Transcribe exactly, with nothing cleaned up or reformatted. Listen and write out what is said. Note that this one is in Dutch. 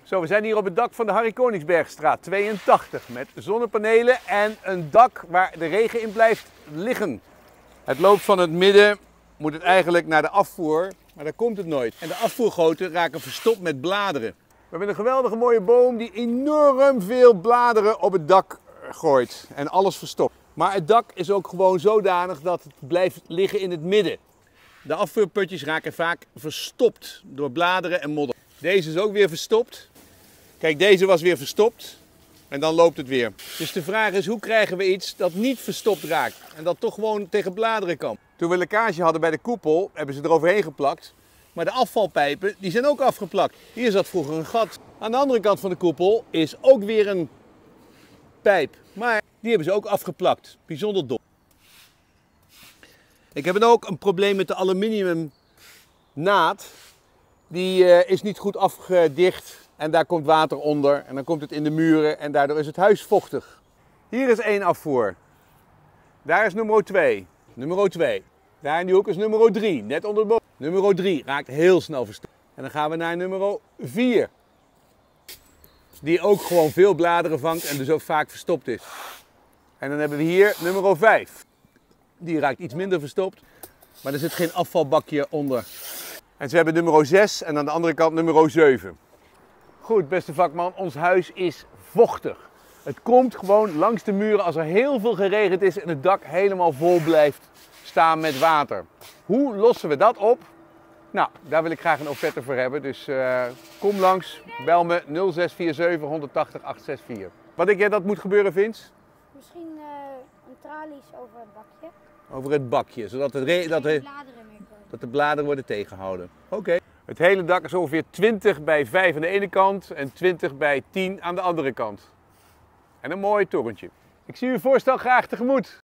Zo, we zijn hier op het dak van de Harry Koningsbergstraat tweeëntachtig met zonnepanelen en een dak waar de regen in blijft liggen. Het loopt van het midden, moet het eigenlijk naar de afvoer, maar daar komt het nooit. En de afvoergoten raken verstopt met bladeren. We hebben een geweldige mooie boom die enorm veel bladeren op het dak gooit en alles verstopt. Maar het dak is ook gewoon zodanig dat het blijft liggen in het midden. De afvoerputjes raken vaak verstopt door bladeren en modder. Deze is ook weer verstopt. Kijk, deze was weer verstopt en dan loopt het weer. Dus de vraag is, hoe krijgen we iets dat niet verstopt raakt en dat toch gewoon tegen bladeren kan? Toen we lekkage hadden bij de koepel, hebben ze eroverheen geplakt. Maar de afvalpijpen, die zijn ook afgeplakt. Hier zat vroeger een gat. Aan de andere kant van de koepel is ook weer een pijp. Maar die hebben ze ook afgeplakt. Bijzonder dom. Ik heb ook een probleem met de aluminium naad. Die uh, is niet goed afgedicht en daar komt water onder en dan komt het in de muren en daardoor is het huis vochtig. Hier is één afvoer. Daar is nummer twee. Nummer twee. Daar in die hoek is nummer drie, net onder de boom. Nummer drie raakt heel snel verstopt. En dan gaan we naar nummer vier. Die ook gewoon veel bladeren vangt en dus ook vaak verstopt is. En dan hebben we hier nummer vijf. Die raakt iets minder verstopt, maar er zit geen afvalbakje onder. En ze hebben nummer zes en aan de andere kant nummer zeven. Goed, beste vakman, ons huis is vochtig. Het komt gewoon langs de muren als er heel veel geregend is en het dak helemaal vol blijft staan met water. Hoe lossen we dat op? Nou, daar wil ik graag een offerte voor hebben. Dus uh, kom langs, bel me nul zes vier zeven, honderdtachtig, achthonderdzesenzestig. Wat denk jij dat moet gebeuren, Vince? Misschien uh, een tralies over het bakje. Over het bakje, zodat de, re dat de, bladeren mee komen. dat de bladeren worden tegengehouden. Oké. Okay. Het hele dak is ongeveer twintig bij vijf aan de ene kant en twintig bij tien aan de andere kant. En een mooi torentje. Ik zie uw voorstel graag tegemoet.